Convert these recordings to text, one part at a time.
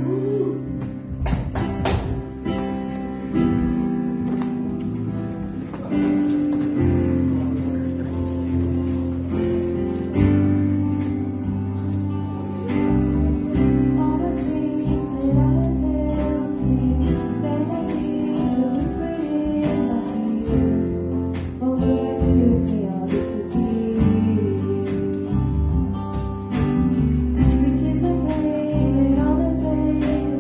Reaches a pain in all the days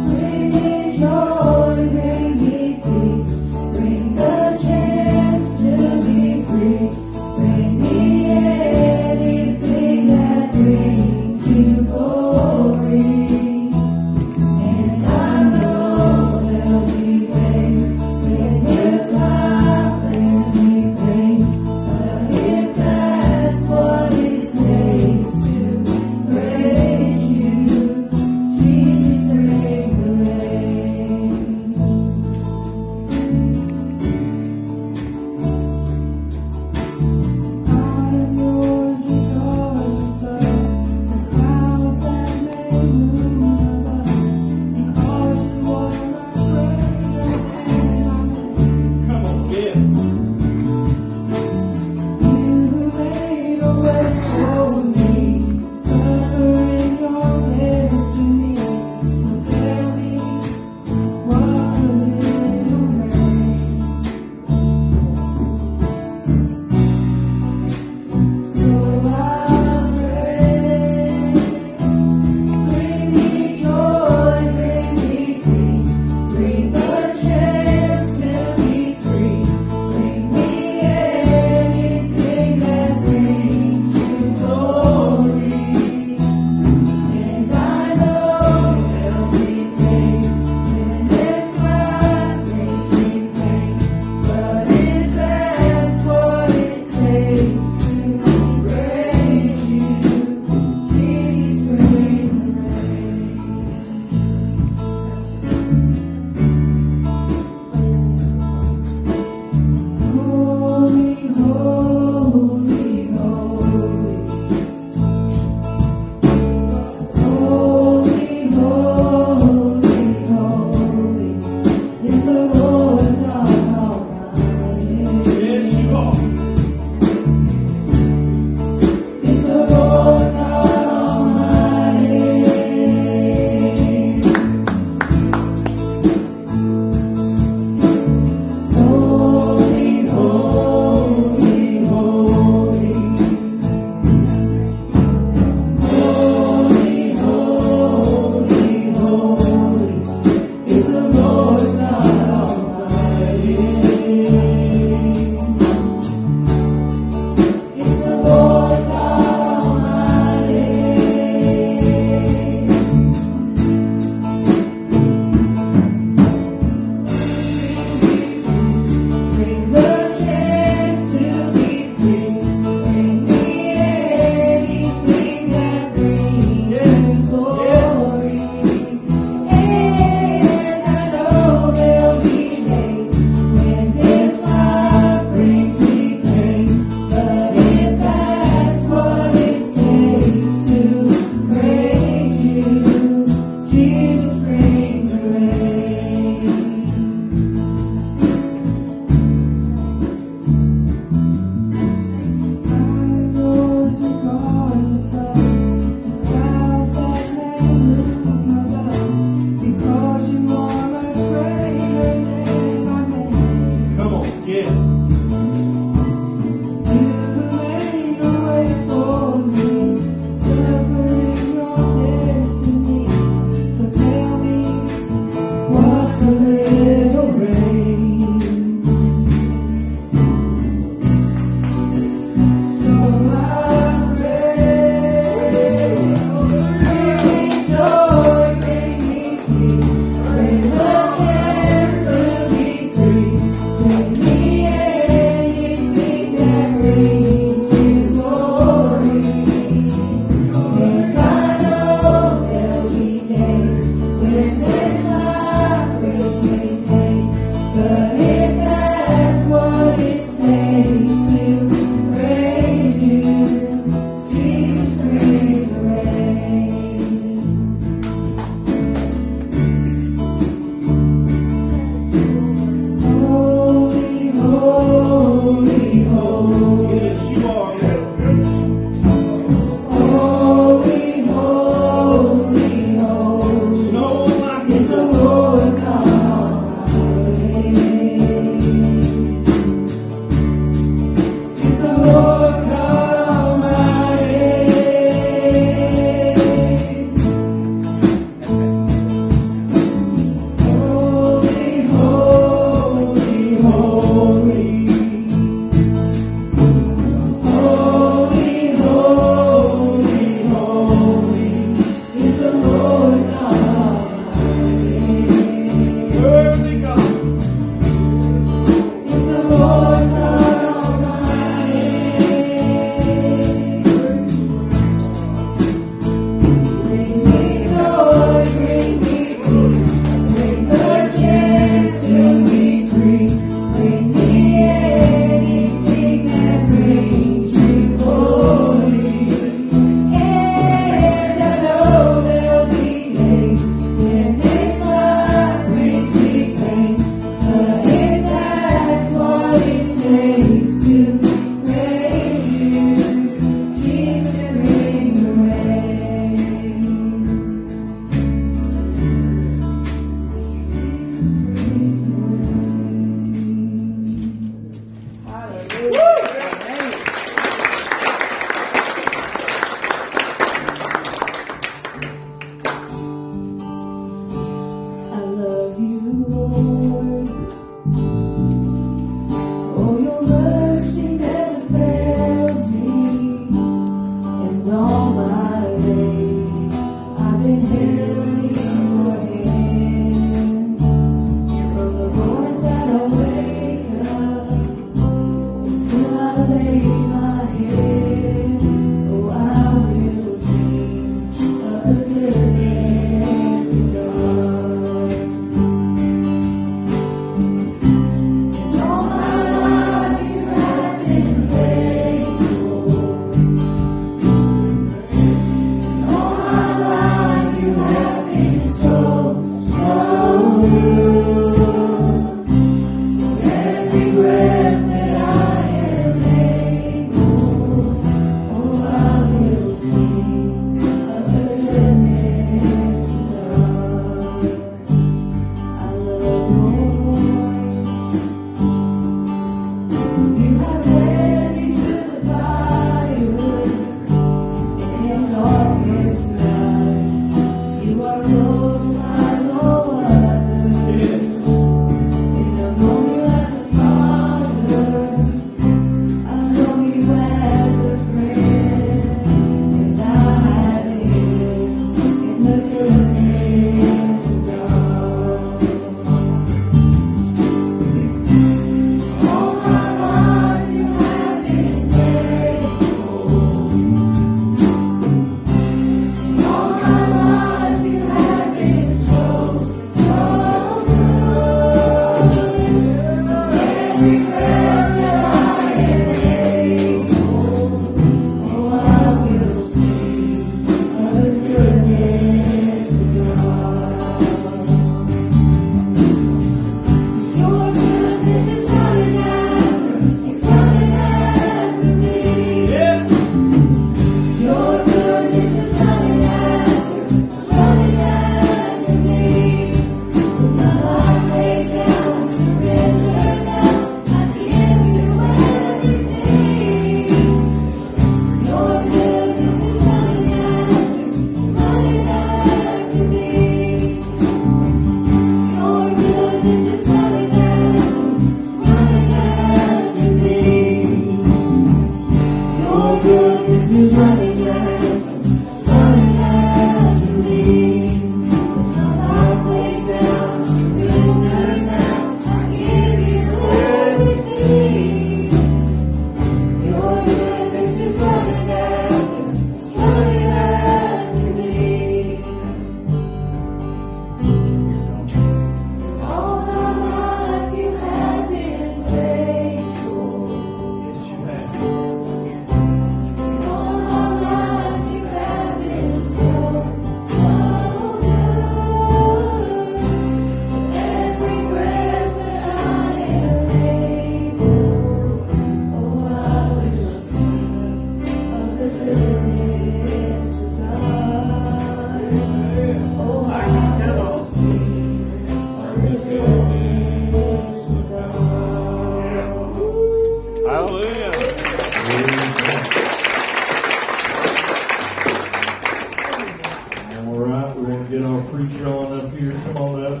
get our preacher on up here. Come on up.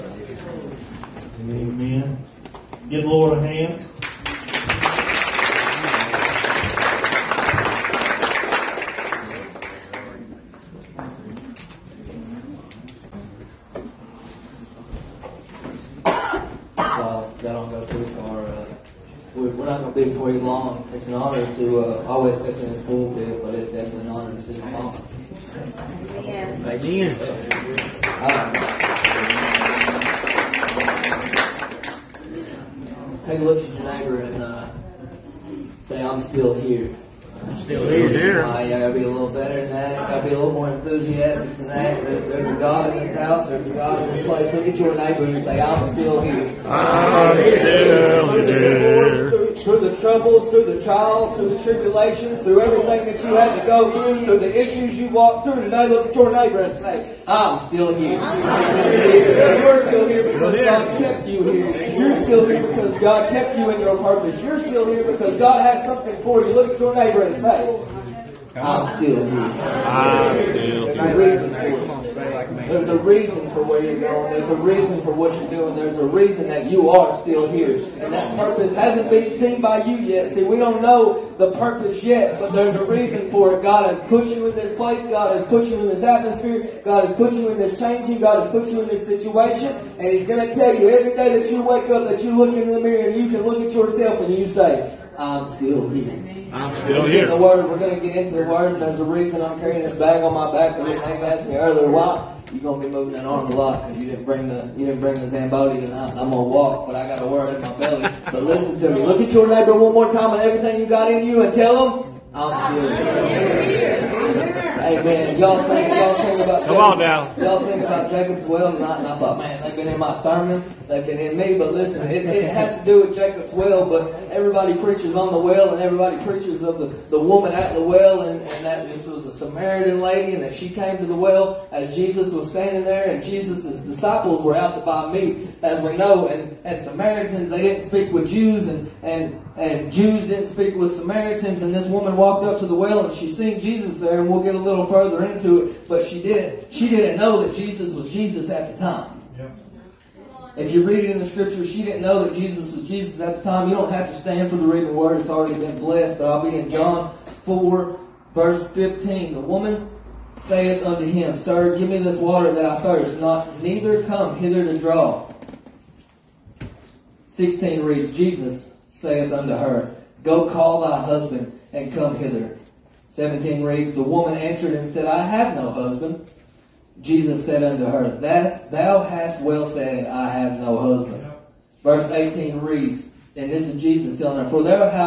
Amen. Give the Lord a hand. Y'all don't go too far. We're not going to be before you long. It's an honor to always step in this pulpit, but it's definitely an honor to see my mom. Amen. Again. Take a look at your neighbor and say, I'm still here. I'm still here. You gotta be a little better than that. You gotta be a little more enthusiastic than that. There's a God in this house. There's a God in this place. Look at your neighbor and say, I'm still here. I'm still here. Through the troubles, through the trials, through the tribulations, through everything that you had to go through the issues you walked through today, look at your neighbor and say, I'm still here. You're still here because God kept you here. You're still here because God kept you in your purpose. You're still here because God has something for you. Look at your neighbor and say, I'm still here. I'm still here. There's a reason for where you're going. There's a reason for what you're doing. There's a reason that you are still here. And that purpose hasn't been seen by you yet. See, we don't know the purpose yet, but there's a reason for it. God has put you in this place. God has put you in this atmosphere. God has put you in this changing. God has put you in this situation. And He's going to tell you every day that you wake up, that you look in the mirror and you can look at yourself and you say, I'm still here. I'm still here. The word. We're going to get into the word. And there's a reason I'm carrying this bag on my back. The little name asked me earlier, why? You're going to be moving that arm a lot because you didn't bring the Zamboni tonight. I'm going to walk, but I got a word in my belly. But listen to me. Look at your neighbor one more time with everything you got in you and tell them, I'm still here. Amen. Y'all sing about Come on now. Y'all sing about Jacob's well tonight, and I thought, man, they've been in my sermon, they've been in me. But listen, it has to do with Jacob's well, but everybody preaches on the well, and everybody preaches of the woman at the well, and that this was a Samaritan lady, and that she came to the well as Jesus was standing there, and Jesus' disciples were out to buy meat, as we know, and Samaritans, they didn't speak with Jews, and Jews didn't speak with Samaritans, and this woman walked up to the well and she seen Jesus there, and we'll get a little further into it, but she didn't know that Jesus was Jesus at the time. Yep. If you read it in the scripture, she didn't know that Jesus was Jesus at the time. You don't have to stand for the reading word, it's already been blessed, but I'll be in John 4, verse 15. The woman saith unto him, Sir, give me this water that I thirst, neither come hither to draw. 16 reads, Jesus saith unto her, Go call thy husband and come hither. 17 reads, The woman answered and said, I have no husband. Jesus said unto her, That thou hast well said, I have no husband. Verse 18 reads, and this is Jesus telling her, For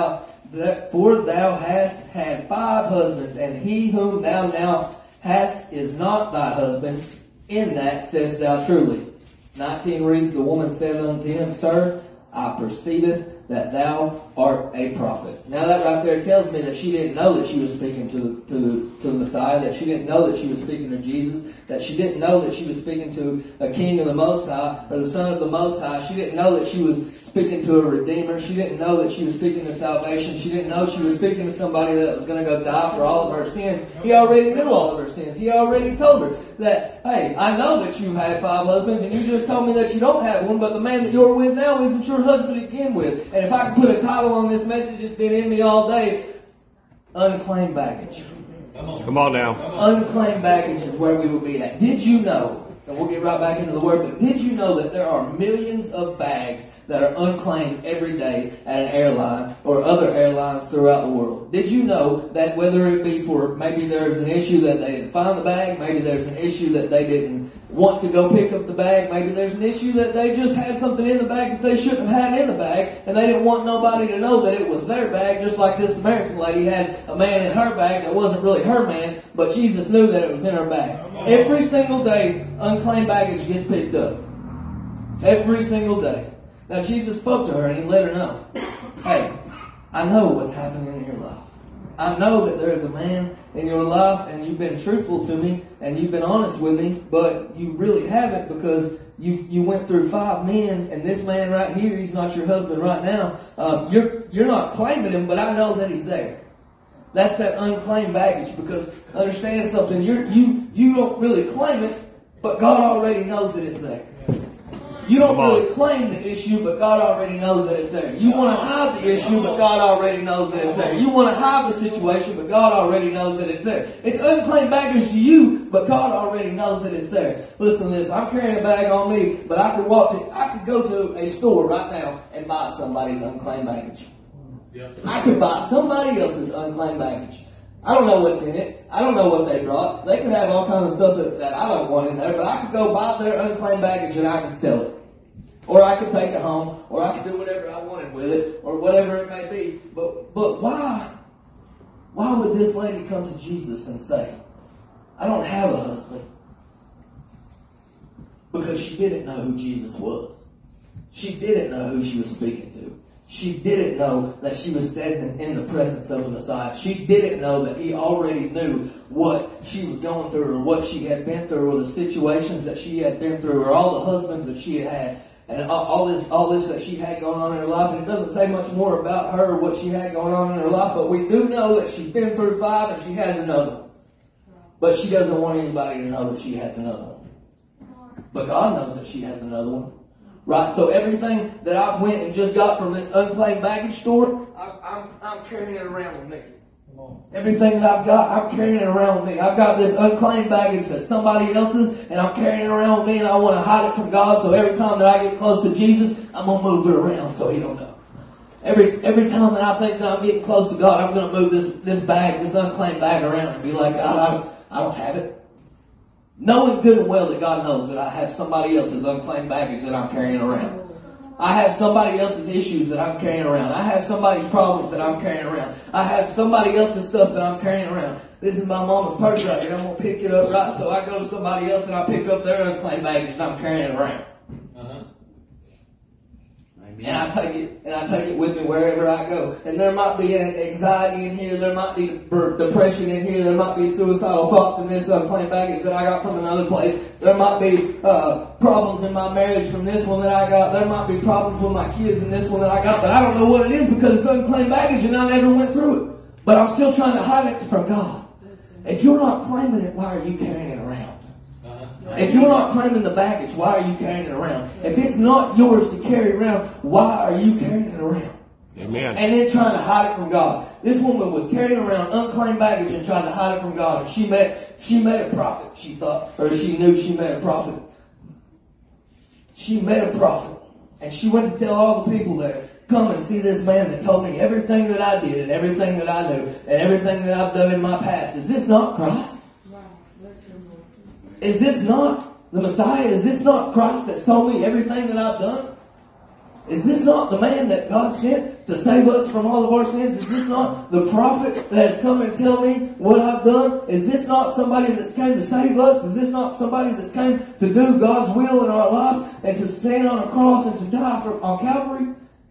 thou hast had 5 husbands, and he whom thou now hast is not thy husband. In that saidst thou truly. 19 reads, The woman said unto him, Sir, I perceiveth that thou art a prophet. Now that right there tells me that she didn't know that she was speaking to the Messiah, that she didn't know that she was speaking to Jesus, that she didn't know that she was speaking to a king of the Most High, or the Son of the Most High. She didn't know that she was speaking to a Redeemer. She didn't know that she was speaking to salvation. She didn't know she was speaking to somebody that was going to go die for all of her sins. He already knew all of her sins. He already told her that, hey, I know that you had 5 husbands, and you just told me that you don't have one, but the man that you're with now isn't your husband to begin with. And if I could put a title on this message, it's been in me all day, unclaimed baggage. Come on now. Unclaimed baggage is where we will be at. Did you know, and we'll get right back into the word, but did you know that there are millions of bags that are unclaimed every day at an airline or other airlines throughout the world? Did you know that whether it be for maybe there's an issue that they didn't find the bag, maybe there's an issue that they didn't want to go pick up the bag, maybe there's an issue that they just had something in the bag that they shouldn't have had in the bag, and they didn't want nobody to know that it was their bag, just like this Samaritan lady had a man in her bag that wasn't really her man, but Jesus knew that it was in her bag. Every single day, unclaimed baggage gets picked up. Every single day. Now Jesus spoke to her and He let her know, hey, I know what's happening in your life. I know that there is a man in your life, and you've been truthful to me, and you've been honest with me, but you really haven't, because you went through 5 men, and this man right here, he's not your husband right now. You're not claiming him, but I know that he's there. That's that unclaimed baggage, because understand something, you don't really claim it, but God already knows that it's there. You don't really claim the issue, but God already knows that it's there. You want to hide the issue, but God already knows that it's there. You want to hide the situation, but God already knows that it's there. It's unclaimed baggage to you, but God already knows that it's there. Listen to this. I'm carrying a bag on me, but I could go to a store right now and buy somebody's unclaimed baggage. I could buy somebody else's unclaimed baggage. I don't know what's in it. I don't know what they brought. They could have all kinds of stuff that I don't want in there, but I could go buy their unclaimed baggage and I could sell it. Or I could take it home, or I could do whatever I wanted with it, or whatever it may be. But why would this lady come to Jesus and say, I don't have a husband? Because she didn't know who Jesus was. She didn't know who she was speaking to. She didn't know that she was standing in the presence of the Messiah. She didn't know that he already knew what she was going through, or what she had been through, or the situations that she had been through, or all the husbands that she had had, and all this that she had going on in her life. And it doesn't say much more about her or what she had going on in her life, but we do know that she's been through 5 and she has another one. But she doesn't want anybody to know that she has another one. But God knows that she has another one. Right, so everything that I've went and just got from this unclaimed baggage store, I'm carrying it around with me. Everything that I've got, I'm carrying it around with me. I've got this unclaimed baggage that's somebody else's, and I'm carrying it around with me, and I want to hide it from God, so every time that I get close to Jesus, I'm going to move it around so he don't know. Every time that I think that I'm getting close to God, I'm going to move this bag, this unclaimed bag around and be like, God, I don't have it. Knowing good and well that God knows that I have somebody else's unclaimed baggage that I'm carrying around. I have somebody else's issues that I'm carrying around. I have somebody's problems that I'm carrying around. I have somebody else's stuff that I'm carrying around. This is my mama's purse right here. I'm going to pick it up, right? So I go to somebody else and I pick up their unclaimed baggage and I'm carrying it around. And I take it with me wherever I go. And there might be anxiety in here. There might be depression in here. There might be suicidal thoughts in this unclaimed baggage that I got from another place. There might be problems in my marriage from this one that I got. There might be problems with my kids in this one that I got. But I don't know what it is because it's unclaimed baggage and I never went through it. But I'm still trying to hide it from God. If you're not claiming it, why are you carrying it around? If you're not claiming the baggage, why are you carrying it around? If it's not yours to carry around, why are you carrying it around? Amen. And then trying to hide it from God. This woman was carrying around unclaimed baggage and trying to hide it from God. And she met a prophet, she thought, or she knew she met a prophet. She met a prophet. And she went to tell all the people there, come and see this man that told me everything that I did and everything that I knew and everything that I've done in my past. Is this not Christ? Is this not the Messiah? Is this not Christ that's told me everything that I've done? Is this not the man that God sent to save us from all of our sins? Is this not the prophet that has come and tell me what I've done? Is this not somebody that's came to save us? Is this not somebody that's came to do God's will in our lives and to stand on a cross and to die on Calvary?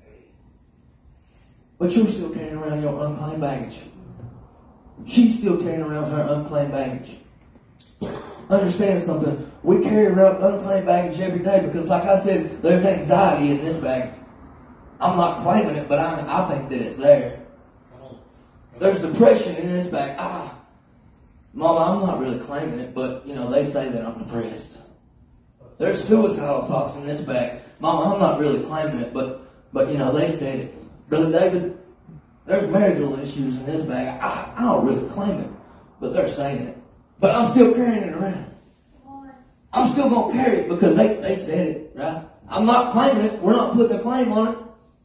But you're still carrying around your unclaimed baggage. She's still carrying around her unclaimed baggage. Understand something. We carry around unclaimed baggage every day because, like I said, there's anxiety in this bag. I'm not claiming it, but I think that it's there. There's depression in this bag. Mama, I'm not really claiming it, but, they say that I'm depressed. There's suicidal thoughts in this bag. Mama, I'm not really claiming it, but they said it. Brother David, there's marital issues in this bag. I don't really claim it, but they're saying it. But I'm still carrying it around. I'm still going to carry it because they said it, right? I'm not claiming it. We're not putting a claim on it.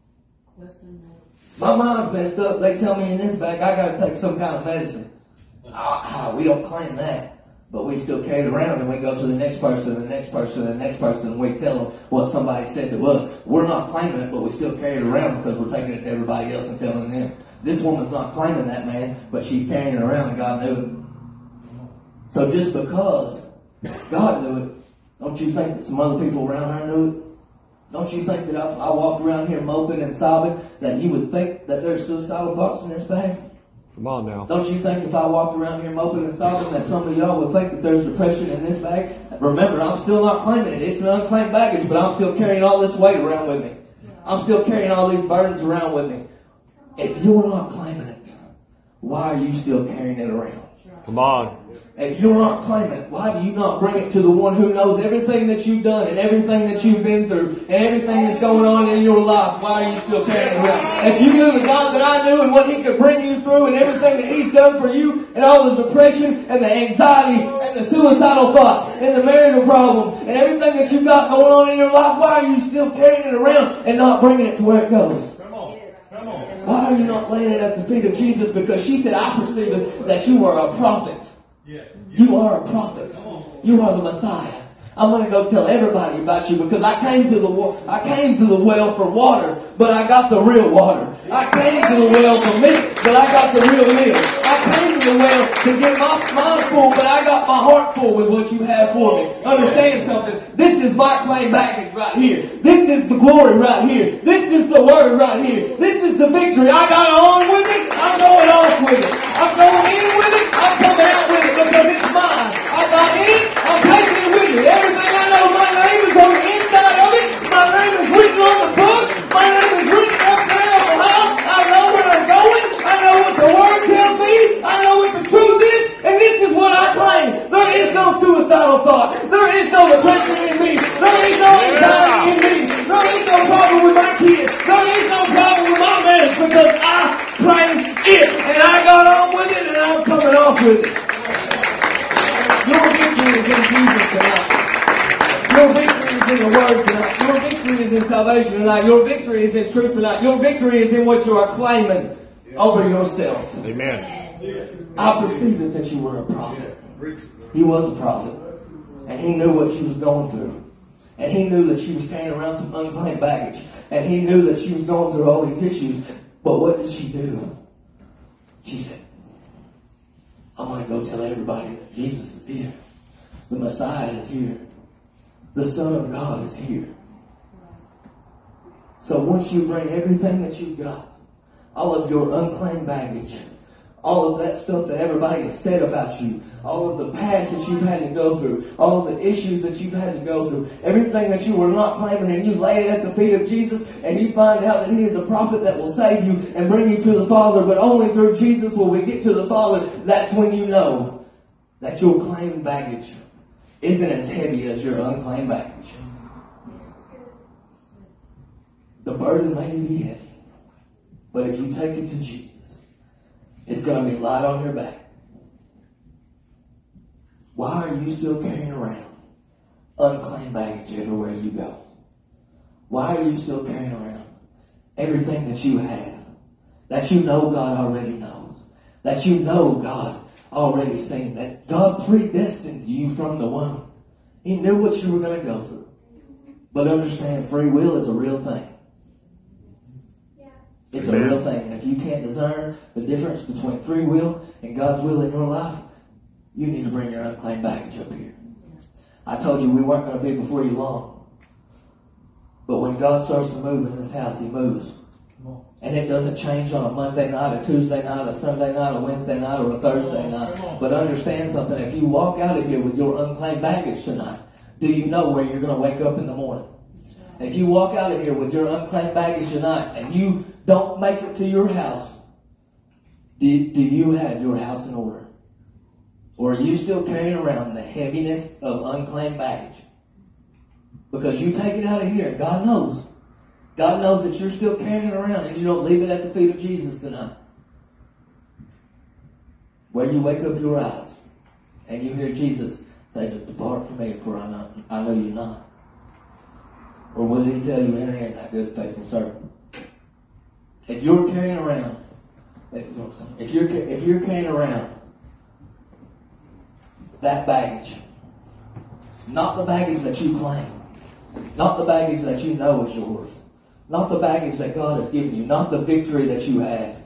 My mind's messed up. They tell me in this bag I got to take some kind of medicine. We don't claim that. But we still carry it around and we go to the next person, and the next person, and the next person, and we tell them what somebody said to us. We're not claiming it, but we still carry it around because we're taking it to everybody else and telling them. This woman's not claiming that man, but she's carrying it around and God knew it. So just because God knew it, don't you think that some other people around her knew it? Don't you think that if I walked around here moping and sobbing, that you would think that there's suicidal thoughts in this bag? Come on now. Don't you think if I walked around here moping and sobbing that some of y'all would think that there's depression in this bag? Remember, I'm still not claiming it. It's an unclaimed baggage, but I'm still carrying all this weight around with me. I'm still carrying all these burdens around with me. If you're not claiming it, why are you still carrying it around? Come on. If you're not claiming it, why do you not bring it to the one who knows everything that you've done and everything that you've been through and everything that's going on in your life? Why are you still carrying it around? If you knew the God that I knew and what He could bring you through and everything that He's done for you and all the depression and the anxiety and the suicidal thoughts and the marital problems and everything that you've got going on in your life, why are you still carrying it around and not bringing it to where it goes? Why are you not laying it at the feet of Jesus? Because she said, I perceive that you are a prophet. You are a prophet. You are the Messiah. I'm going to go tell everybody about you because I came to the well for water, but I got the real water. I came to the well for milk, but I got the real milk. I came to the well to get my mind full, but I got my heart full with what you have for me. Understand something? This is my claim baggage right here. This is the glory right here. This is the word right here. This is the victory. I got on with it. I'm going off with it. I'm going in with it. I'm coming out with it because it's mine. I got in it. I'm taking it with me. Everything I know, my name is on the inside of it. My name is written on the book. My name is written up there on the house. I know where I'm going. I know what the word tells me. I know what the truth is. And this is what I claim. There is no suicidal thought. There is no depression in me. There is no anxiety in me. There is no problem with my kids. There is no problem with my marriage because I claim it. And I got on with it and I'm coming off with it. Your victory is in Jesus tonight. Your victory is in the Word tonight. Your victory is in salvation tonight. Your victory is in truth tonight. Your victory is in what you are claiming over yourself. Amen. I perceived that you were a prophet. He was a prophet. And he knew what she was going through. And he knew that she was carrying around some unclaimed baggage. And he knew that she was going through all these issues. But what did she do? She said, I'm going to go tell everybody that Jesus is here. The Messiah is here. The Son of God is here. So once you bring everything that you've got, all of your unclaimed baggage, all of that stuff that everybody has said about you, all of the past that you've had to go through, all of the issues that you've had to go through, everything that you were not claiming, and you lay it at the feet of Jesus, and you find out that He is a prophet that will save you and bring you to the Father, but only through Jesus will we get to the Father. That's when you know that your claimed baggage isn't as heavy as your unclaimed baggage. The burden may be heavy, but if you take it to Jesus, it's going to be light on your back. Why are you still carrying around unclaimed baggage everywhere you go? Why are you still carrying around everything that you have, that you know God already knows, that you know God already seen, that God predestined you from the womb? He knew what you were going to go through. But understand, free will is a real thing. It's a real thing. And if you can't discern the difference between free will and God's will in your life, you need to bring your unclaimed baggage up here. I told you we weren't going to be before you long. But when God starts to move in this house, He moves. And it doesn't change on a Monday night, a Tuesday night, a Sunday night, a Wednesday night, or a Thursday night. But understand something. If you walk out of here with your unclaimed baggage tonight, do you know where you're going to wake up in the morning? If you walk out of here with your unclaimed baggage tonight and you don't make it to your house, do you have your house in order? Or are you still carrying around the heaviness of unclaimed baggage? Because you take it out of here and God knows. God knows that you're still carrying it around and you don't leave it at the feet of Jesus tonight. Where you wake up your eyes and you hear Jesus say, depart from me, for I know you not. Or will He tell you, enter in, thy good, faithful servant? If you're carrying around, if you're carrying around that baggage, not the baggage that you claim, not the baggage that you know is yours, not the baggage that God has given you, not the victory that you have,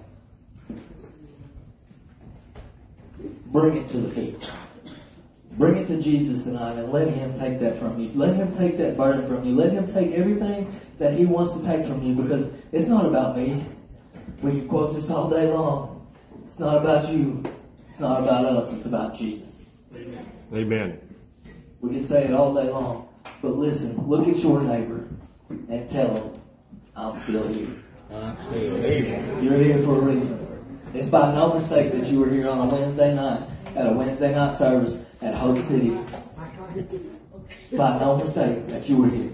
bring it to the feet. Bring it to Jesus tonight and let Him take that from you. Let Him take that burden from you. Let Him take everything that He wants to take from you, because it's not about me. We can quote this all day long. It's not about you. It's not about us. It's about Jesus. Amen. We can say it all day long. But listen, look at your neighbor and tell him, I'm still here. I'm still here. You're here for a reason. It's by no mistake that you were here on a Wednesday night at a Wednesday night service at Hope City by no mistake that you were here.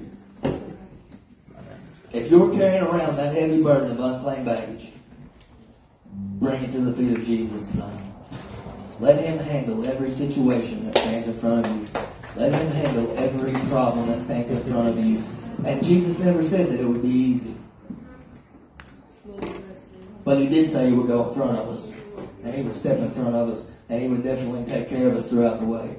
If you're carrying around that heavy burden of unclaimed baggage, bring it to the feet of Jesus tonight. Let Him handle every situation that stands in front of you. Let Him handle every problem that stands in front of you. And Jesus never said that it would be easy. But He did say He would go in front of us. And He would step in front of us. And He would definitely take care of us throughout the way.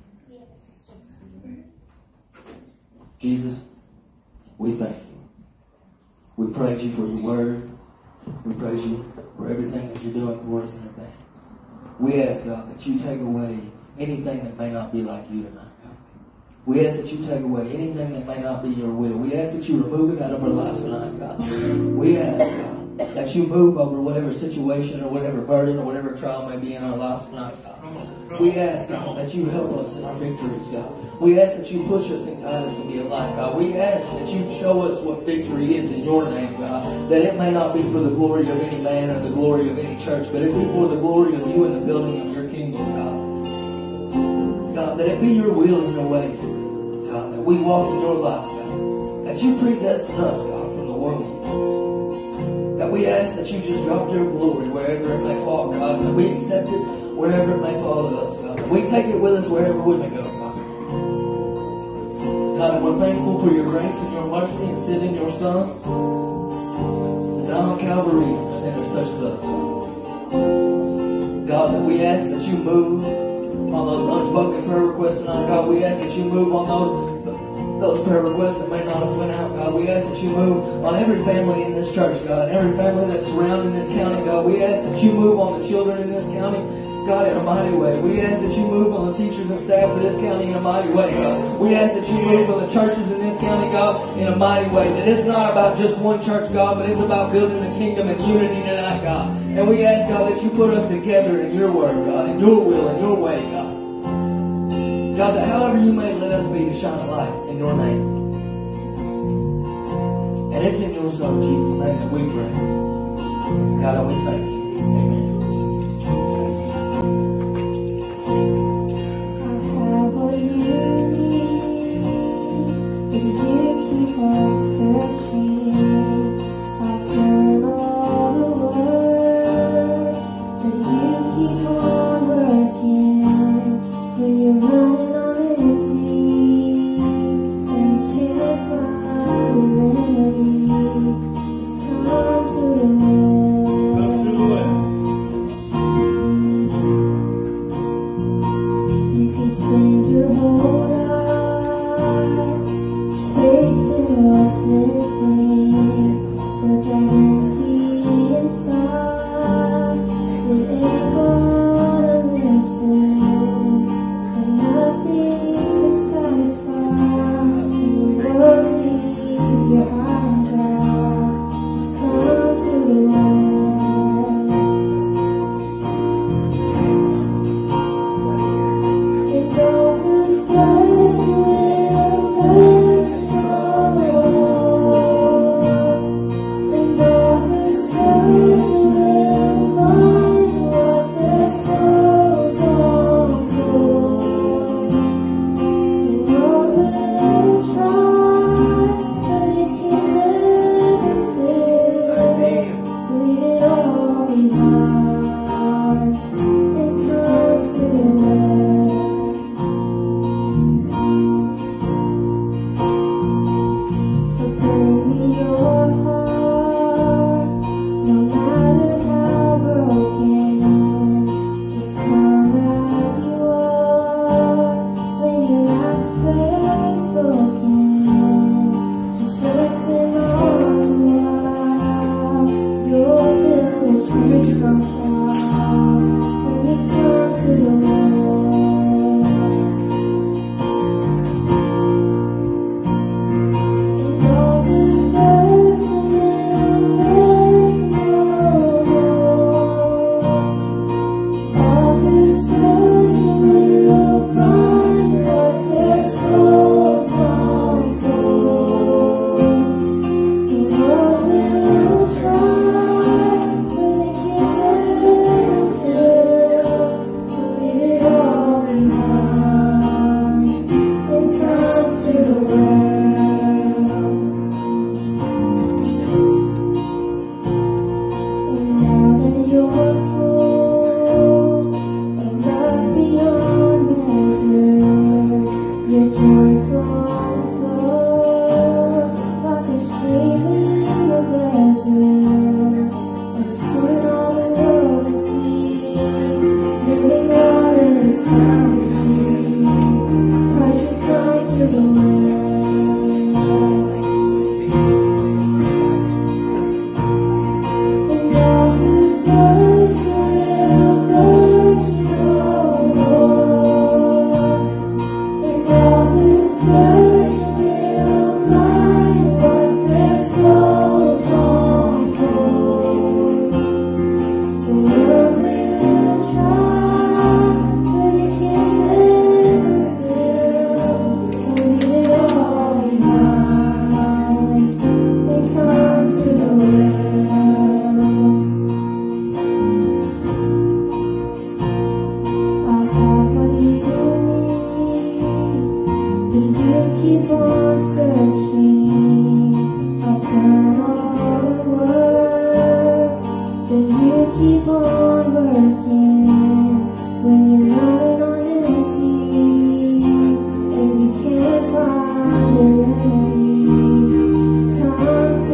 Jesus, we thank You. We praise You for Your word. We praise You for everything that You're doing for us in advance. We ask, God, that You take away anything that may not be like You tonight, God. We ask that You take away anything that may not be Your will. We ask that You remove it out of our lives tonight, God. We ask, God, that You move over whatever situation or whatever burden or whatever trial may be in our lives tonight, God. We ask, God, that You help us in our victories, God. We ask that You push us and guide us to be a light, God. We ask that You show us what victory is in Your name, God. That it may not be for the glory of any man or the glory of any church, but it be for the glory of You and the building of Your kingdom, God. God, that it be Your will and Your way, God. That we walk in Your life, God. That You predestined us, God, from the womb. That we ask that You just drop Your glory wherever it may fall, God. And that we accept it wherever it may fall to us, God. That we take it with us wherever we may go, God. God, and we're thankful for Your grace and Your mercy and sending Your Son to die on Calvary for sinners such as us, God. God, that we ask that You move on those unspoken prayer requests tonight, God. We ask that You move on those prayer requests that may not have went out, God. We ask that You move on every family in this church, God, and every family that's surrounding this county, God. We ask that You move on the children in this county, God, in a mighty way. We ask that You move on the teachers and staff of this county in a mighty way, God. We ask that You move on the churches in this county, God, in a mighty way. That it's not about just one church, God, but it's about building the kingdom and unity tonight, God. And we ask, God, that You put us together in Your word, God, in Your will and Your way, God. God, that however You may let us be to shine a light in Your name. And it's in Your Son, Jesus' name, that we pray. God, and we thank You. Amen. So keep on searching, I've done all the work, but you keep on working when you're running on empty and you can't find a remedy. Just come to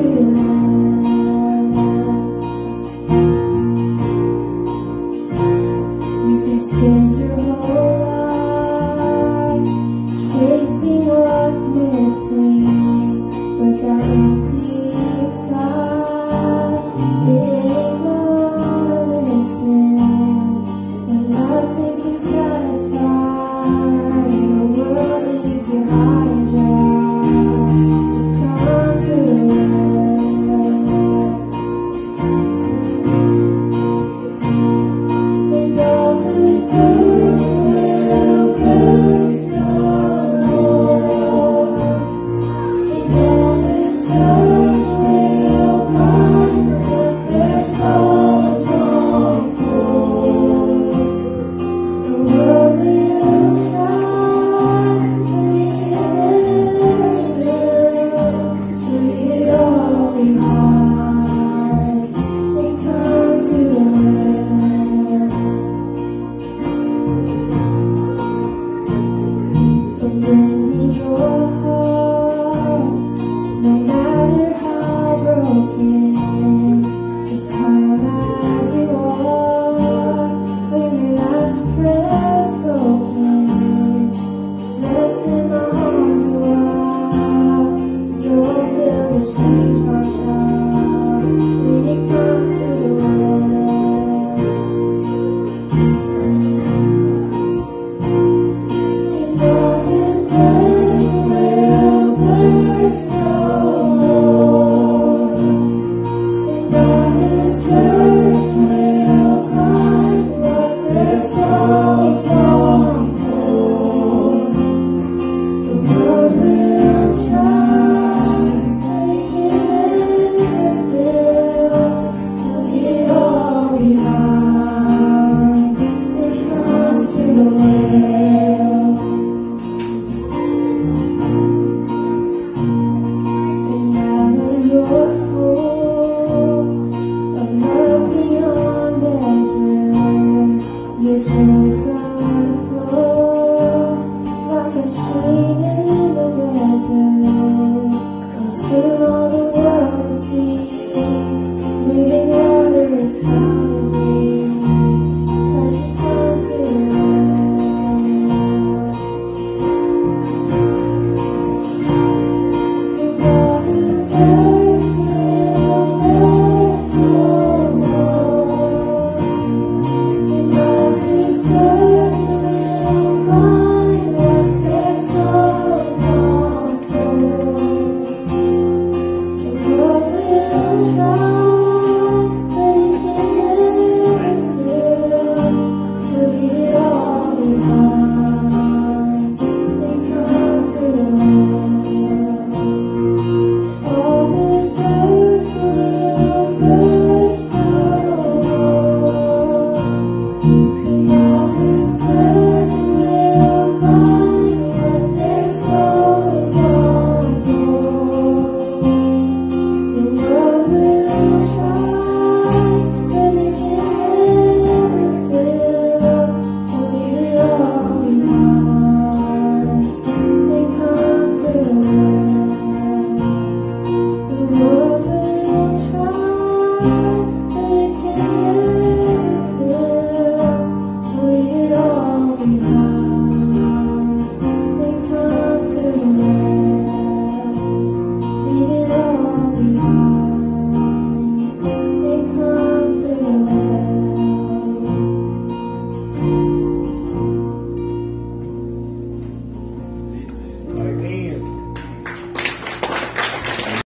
love. You can spend your whole life chasing what's missing, but that empty inside, it ain't gonna listen. And nothing can satisfy, and the world leaves you high and dry. Just come to and all who thirst will thirst no more, and all who search will find what their souls long for. The world will try, but it will till it all behind and come to end. So lend me your heart, no matter how broken. Just come as you are, when your last prayer's spoken. Just rest in my arms a while. Your will will change my child when you come to the well. And all who thirst will thirst no more, and all who search will find what their souls long for. The world will try, but it can never fail till it all behind and come to the well. And now that you're full of love beyond measure, your joy's gonna flow like a stream in